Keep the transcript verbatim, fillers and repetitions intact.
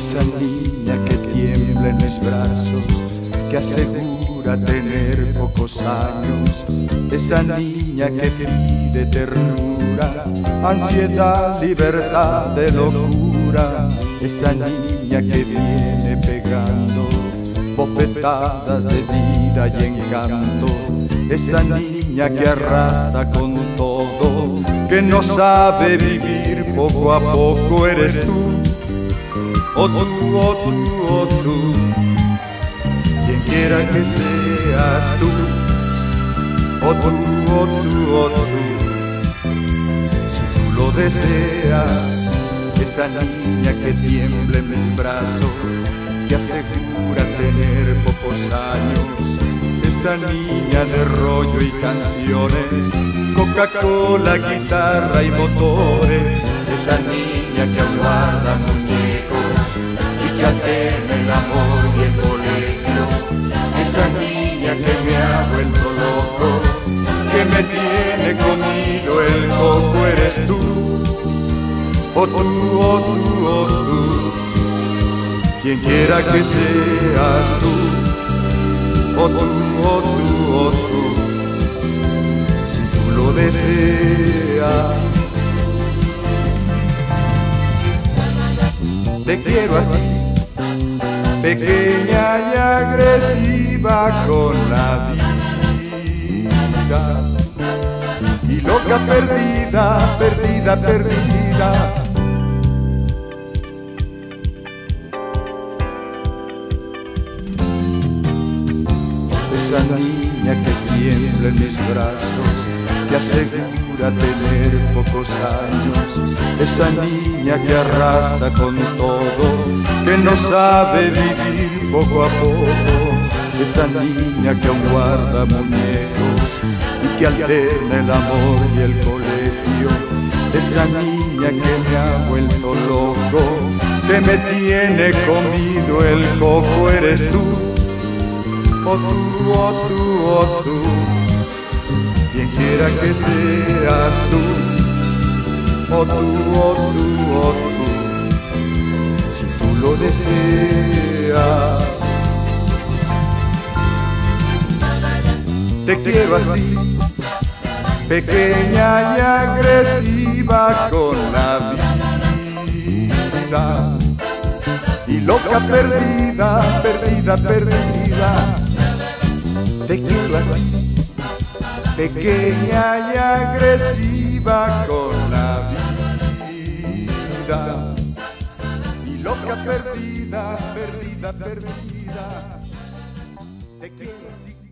esa niña que tiembla en mis brazos, que asegura tener pocos años, esa niña que pide ternura, ansiedad, libertad de locura, esa niña que viene pegando bofetadas de vida y encanto, esa niña que arrasa con todo, que no sabe vivir, poco a poco eres tú, oh tú, oh tú, oh tú, quien quiera que seas tú, oh tú, oh tú, oh tú, si tú lo deseas, esa niña que tiembla en mis brazos, que asegura tener pocos años, esa niña de rollo y canciones, Coca-Cola, guitarra y motores, esa niña que aún guarda muñecos y que alterna el amor y el colegio, esa niña que me ha vuelto loco, que me tiene comido el coco, eres tú, oh tú, oh tú, oh tú, quien quiera que seas tú, oh tú, oh tú, oh tú, si tú lo deseas. Te quiero así, pequeña y agresiva con la vida, y loca, perdida, perdida, perdida. Esa niña que tiembla en mis brazos, que asegura tener pocos años, esa niña que arrasa con todo, que no sabe vivir poco a poco, esa niña que aún guarda muñecos y que alterna el amor y el colegio, esa niña que me ha vuelto loco, que me tiene comido el coco, eres tú, oh tú, oh tú, oh tú, quien quiera que seas tú, oh tú, oh tú, oh tú, si tú lo deseas. Te quiero así, pequeña y agresiva con la vida, y loca, perdida, perdida, perdida. Te quiero así, pequeña y agresiva con la vida, y loca, perdida, perdida, perdida. Te quiero así.